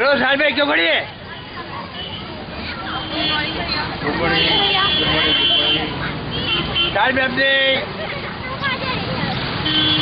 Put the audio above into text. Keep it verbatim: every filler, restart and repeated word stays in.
चलो साल में क्यों खड़ी है? Good morning, good morning, good morning. साल में अपने